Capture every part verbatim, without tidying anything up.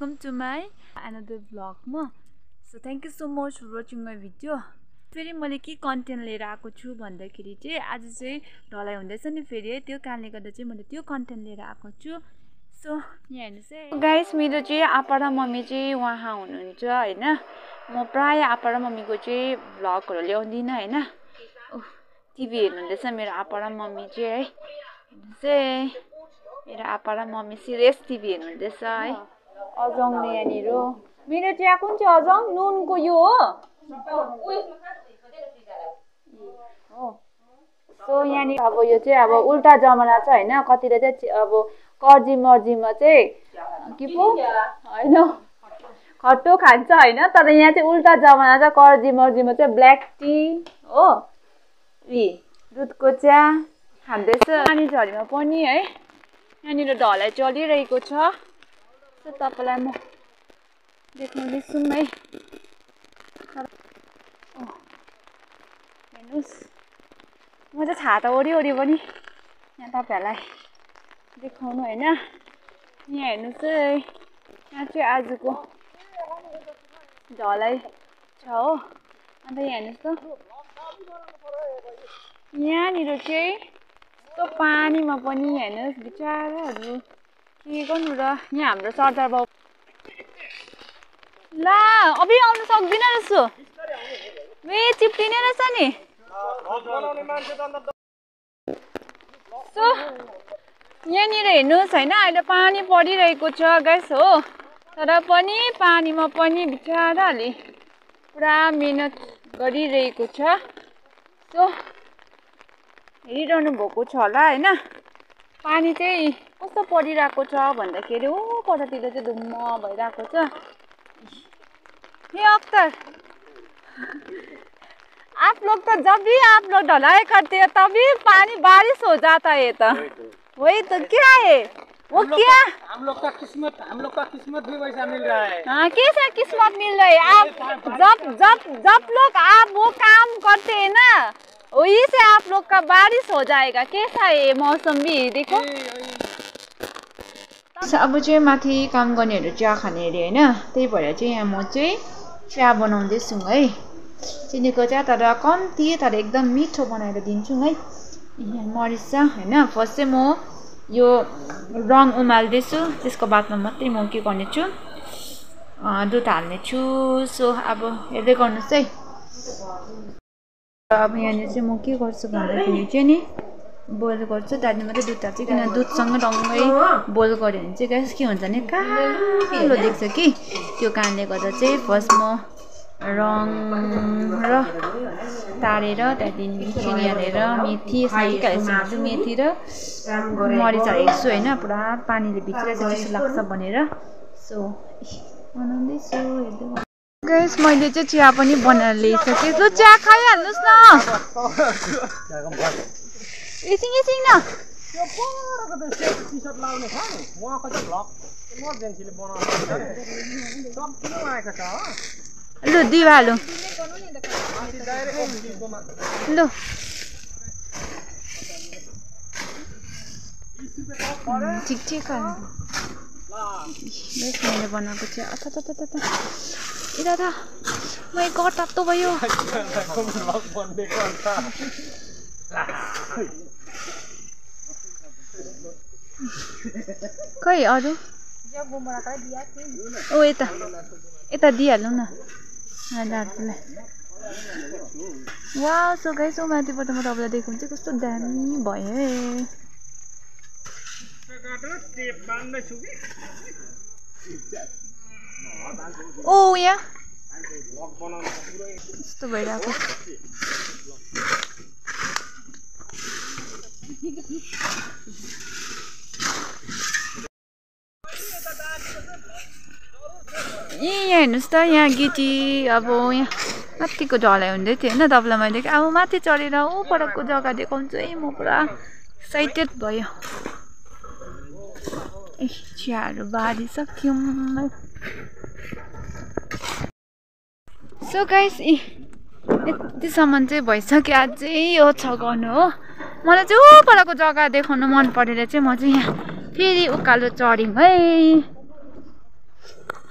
welcome to my another vlog ma. So thank you so much for watching my video. फेरि मैले के content लिएर आएको छु भन्दाखेरि चाहिँ आज चाहिँ ढलाइ हुँदैछ नि फेरि त्यो कारणले गर्दा चाहिँ मैले त्यो कन्टेन्ट लिएर आएको छु. सो यहाँ हेर्नुस् है गाइस, मेरो चाहिँ आप्पा र मम्मी चाहिँ वहाँ हुनुहुन्छ हैन. म प्राय आप्पा र मम्मीको चाहिँ भ्लगहरु ल्याउँदिन हैन. टिभी हेर्नुहुँदैछ मेरो आप्पा र मम्मी चाहिँ है. चाहिँ मेरो आप्पा र मम्मी सिरियस टिभी हेर्नुहुँदैछ है. अजङले यहाँनिर मेरो चाहिँ कुन चाहिँ अजङ नुनको यो हो. हो सो यहाँनिर अब यो चाहिँ अब उल्टा जमाना छ हैन. कतिले चाहिँ अब कर्जी मर्जीमा चाहिँ के पो हैन खट्टो खान्छ हैन. तर यहाँ चाहिँ उल्टा जमाना छ. कर्जी मर्जीमा चाहिँ ब्ल्याक टी हो, इ दुधको चिया खाँदैछ. पानी झरीमा पनि है यहाँनिर ढलाइ चलिरहेको छ. सो तपाईलाई म देखाउँदैछु है. हेर्नुस् म चाहिँ छाता ओरी ओरी पनि यहाँ तपाईहरुलाई देखाउनु हैन. यहाँ हेर्नुस् है, यहाँ चाहिँ आजको ढलाइ छ हो. अन्त यहाँ हेर्नुस् त यहाँनिर चाहिँ यस्तो पानीमा पनि हेर्नुस् बिचाराहरू के गर्नु र. यहाँ हाम्रो सरदार बाबु ला अबि आउनु सक्दिन रहेछु. वे चिप्टिने रहेछ नि. सो यहाँनिर हेर्नुहोस् हैन, अहिले पानी परिरहेको छ गाइस हो. तर पनि पानीमा पनि बिचाराले पुरा मेहनत गरिरहेको छ. सो हेरिरहनु भएको छ होला हैन. पानी चाहिँ कस्तो परिरहेको छ भन्दाखेरि ऊ परतिर चाहिँ धुम्म भइरहेको छ. हे अख्तर, आप लोग तो जब भी आप लोग ढलाई करते हैं तभी पानी बारिश हो जाता है. तो वही तो क्या है वो क्या हम लोग का किस्मत हम लोग का किस्मत भी वैसा मिल रहा है. हाँ कैसा किस्मत मिल रहा है. आप जब जब जब लोग आप वो काम करते हैं ना वही से आप लोग का बारिश हो जाएगा. कैसा है मौसम भी देखो. अब चाहिँ माथि काम गर्नेहरू चिया खाने अरे हैन. त्यही भएर चाहिँ यहाँ म चाहिँ चिया बनाउँदैछु है. चिनीको चिया तर कम्ती तर एकदम मिठो बनाएर दिन्छु है. यहाँ मरिच छ हैन. फर्स्ट चाहिँ म यो रङ उमाल्दैछु. त्यसको बादमा मात्रै म के गर्नेछु दुध हाल्नेछु. सो अब हेर्दै गर्नुहोस् है. अब यहाँनिर चाहिँ म के गर्छु भन्दाखेरि चाहिँ नि बोइल गर्छु. त्यहाँदेखि मात्रै दुध हाल्छु. किन दुधसँग डङ्गै बोइल गऱ्यो भने चाहिँ गाइस के हुन्छ भने कालो देख्छ कि. त्यो कारणले गर्दा चाहिँ फर्स्ट म रङ र तारेर त्यहाँदेखि चिनी हालेर मेथी हालेछु. मेथी र मरिच हालेको छु होइन. पुरा पानीले भिजिरहेको चिसो लाग्छ भनेर. सो बनाउँदैछु हेर्दै गाइस. मैले चाहिँ चिया पनि बनाएर ल्याइसकेँ. लु चिया खाइहाल्नुहोस् न. एकछिन एकछिन न. लु दिवा लु लु ठिक ठिक मैले बनाएको चाहिँ अथ त त ए दादा मै गट तातो भयो. खै अरू ओ यता यता दिइहाल्नु न दाजुलाई. वा सो गाइस ओ माथिबाट म तपाईँलाई देखाउँछु चाहिँ कस्तो दामी भयो है. ओ यहाँ यस्तो भइरहेको. ए यहाँ हेर्नुहोस् त यहाँ गिटी अब यहाँ माथिको ढलाइ हुँदै थियो होइन. तपाईँलाई मैले अब माथि चढेर ऊ परको जग्गा देखाउँछु है. म पुरा एक्साइटेड भयो. ए चियाहरू बारिसक्यौँ. सो गाइस यतिसम्म चाहिँ भइसक्यो. अझै यो छ गर्नु हो. मलाई चाहिँ ऊ परको जग्गा देखाउनु मन परेर चाहिँ म चाहिँ यहाँ फेरि उकालो चढ्यौँ है.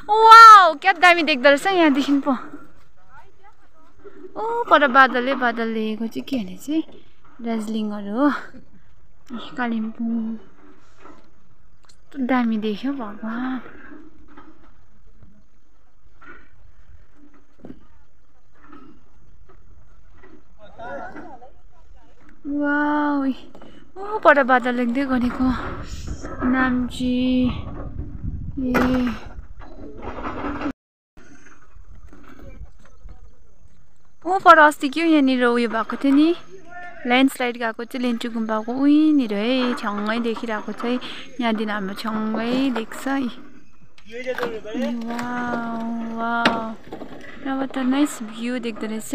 वाउ क्या दामी देख्दो रहेछ यहाँदेखि पो ओ पर बादलै बादल देखेको चाहिँ के भने चाहिँ दार्जिलिङहरू हो कालिम्पोङ कस्तो दामी देख्यो भगवान् वाउ ओ पर बादल देख्दै गरेको नाम्ची ए ओ पर अस्ति के यहाँनिर उयो भएको थियो नि ल्यान्डस्लाइड गएको चाहिँ लेन्चु गुम्बाको उहीँनिर है छेउमै देखिरहेको चाहिँ यहाँदेखि हाम्रो छेउमै देख्छ है वाउ वाउ अब त नाइस भ्यू देख्दो रहेछ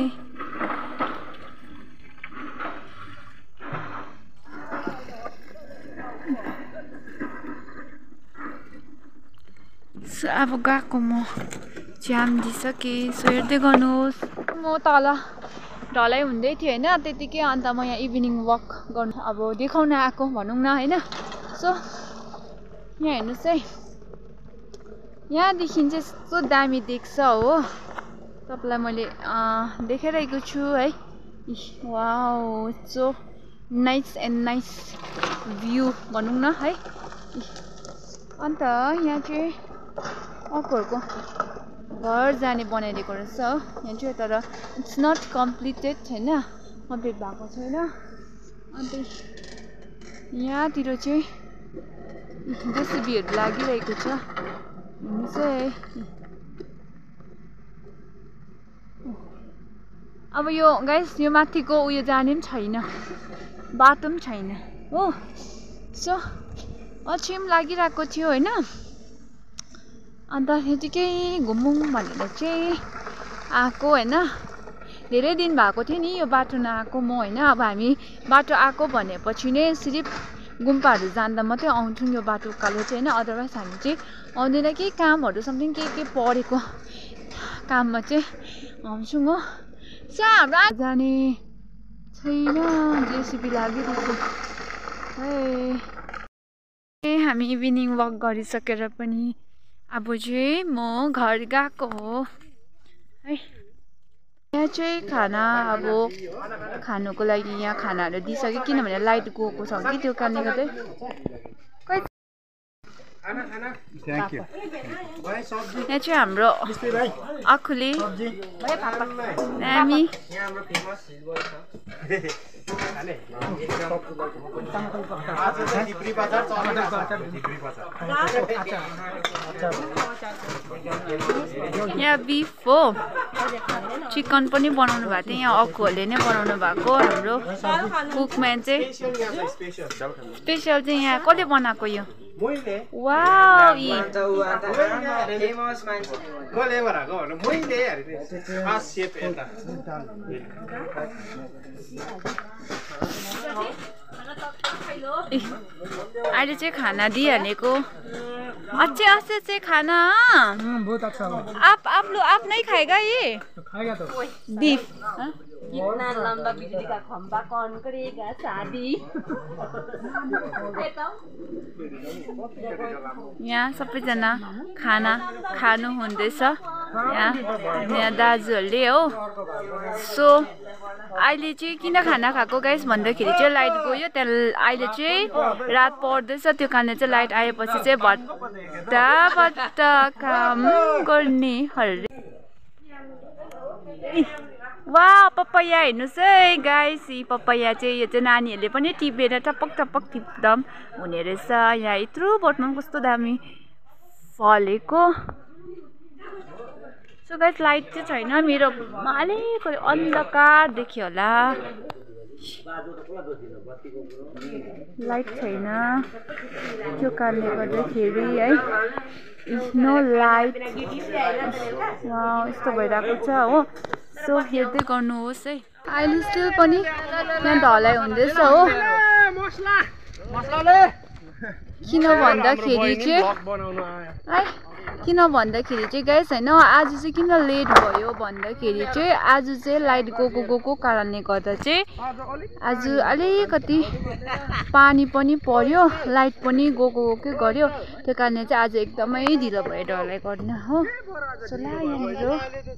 सो अब गएको म जाम दिइसकेँ सो हेर्दै गर्नुहोस् म तल ढलाइ हुँदै थियो होइन त्यतिकै अन्त म यहाँ इभिनिङ वक गर्नु अब देखाउन आएको भनौँ न होइन सो यहाँ हेर्नुहोस् है यहाँदेखि चाहिँ यस्तो दामी देख्छ हो तपाईँलाई मैले देखाइरहेको छु है wow so nice and nice view भनौँ न है अन्त यहाँ चाहिँ अर्कोहरूको घर जाने बनाइदिएको रहेछ हो यहाँ चाहिँ तर इट्स नट कम्प्लिटेड होइन कम्प्लिट भएको छैन अन्त यहाँतिर चाहिँ जेसिबीहरू लागिरहेको छ हेर्नुहोस् है अब यो गाइस यो माथिको उयो जाने पनि छैन बाटो पनि छैन हो सो अछिम लागिरहेको थियो होइन अन्त त्यतिकै घुमौँ भनेर चाहिँ आएको होइन धेरै दिन भएको थियो नि यो बाटो नआएको म होइन अब हामी बाटो आएको भनेपछि नै सिर्फ गुम्पाहरू जाँदा मात्रै आउँछौँ यो बाटो उकालो चाहिँ होइन अदरवाइज हामी चाहिँ आउँदैन केही कामहरू समथिङ के के परेको काममा चाहिँ आउँछौँ हो सो हाम्रो जाने छैन जेसिबी लागिरहेको है हामी इभिनिङ वक गरिसकेर पनि अब चाहिँ म घर गएको हो है यहाँ चाहिँ खाना अब खानुको लागि यहाँ खानाहरू दिइसक्यो किनभने लाइट गएको छ कि त्यो कारणले गर्दै यहाँ चाहिँ हाम्रो आखुले नामी यहाँ बिफ हो चिकन पनि बनाउनु भएको थियो यहाँ अक्कुहरूले नै बनाउनु भएको हाम्रो कुकम्यान चाहिँ स्पेसल चाहिँ यहाँ कसले बनाएको यो वाउ अहिले चाहिँ खाना दिइहालेको अच्छे अच्छे चाहिँ खाना आप आप लोग आप नहीं खाएगा ये बीफ कितना लंबा बिजली का खंभा कौन करेगा शादी यहाँ सबैजना खाना खानु हुँदैछ यहाँ यहाँ दाजुहरूले हो सो अहिले चाहिँ किन खाना खाएको गाइस भन्दाखेरि चाहिँ लाइट गयो त्यहाँ अहिले चाहिँ रात पर्दैछ त्यो कारणले चाहिँ लाइट आएपछि चाहिँ भट्टा भट्टा काम गर्ने हरे वाह पपैया हेर्नुहोस् है गाइस यी पपैया चाहिँ यो चाहिँ नानीहरूले पनि टिपेर टपक टपक टिप्दा हुने रहेछ यहाँ यत्रो बोटमा कस्तो दामी फलेको सो गाइस लाइट चाहिँ छैन मेरो अलिकति अन्धकार देखियो होला लाइट छैन त्यो कारणले गर्दाखेरि है नो लाइट यस्तो भइरहेको छ हो सो हेर्दै गर्नुहोस् है अहिले स्टिल पनि यहाँ ढलाइ हुँदैछ हो किन भन्दाखेरि चाहिँ है किन भन्दाखेरि चाहिँ गाइस होइन आज चाहिँ किन लेट भयो भन्दाखेरि चाहिँ आज चाहिँ लाइट गएको गएको कारणले गर्दा चाहिँ आज अलिकति पानी पनि पर्यो लाइट पनि गएको गएकै गर्यो त्यो कारणले चाहिँ आज एकदमै ढिलो भयो ढलाई गर्न हो चला यहाँनिर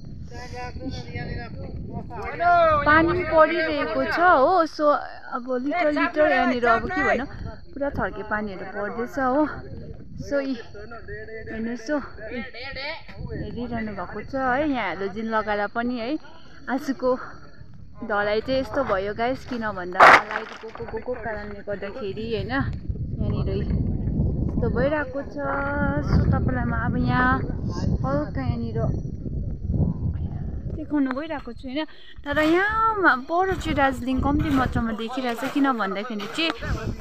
पानी परिरहेको छ हो सो अब लिटर लिटर यहाँनिर अब के भन्नु पुरा थर्के पानीहरू पर्दैछ हो सो हेर्नुहोस् हो हेरिरहनु भएको छ है यहाँ हेलोजिन लगाएर पनि है आजको ढलाइ चाहिँ यस्तो भयो गाइस किन भन्दा लाइट गएको गएको कारणले गर्दाखेरि होइन यहाँनिर यस्तो भइरहेको छ सो तपाईँलाई म अब यहाँ हल्का यहाँनिर देखाउनु गइरहेको छु होइन तर यहाँ पर चाहिँ दार्जिलिङ कम्ती मात्रामा देखिरहेको छ किन भन्दाखेरि चाहिँ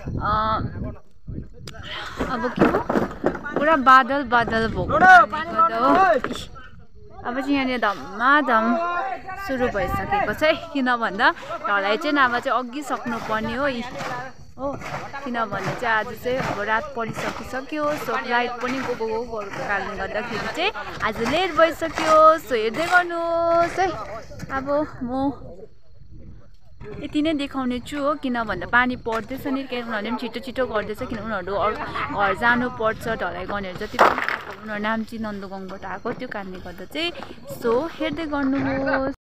अब के हो पुरा बादल बादल भएको गर्दा हो अब चाहिँ यहाँनिर धमाधम सुरु भइसकेको छ है किन भन्दा ढलाई चाहिँ नभए चाहिँ अघि सक्नुपर्ने हो हो किनभने चाहिँ आज चाहिँ अब रात परिसकिसक्यो सो लाइट पनि गएको गएको कारणले गर्दाखेरि चाहिँ आज लेट भइसक्यो सो हेर्दै गर्नुहोस् है अब म यति नै देखाउने छु हो किन भन्दा पानी पर्दैछ नि के उनीहरूले पनि छिटो छिटो गर्दैछ किन उनीहरू घर जानु पर्छ ढलाइ गर्नेहरू जति पनि उनीहरू नाम्ची नन्दुगाउँबाट आएको त्यो कारणले गर्दा चाहिँ सो हेर्दै गर्नुहोस्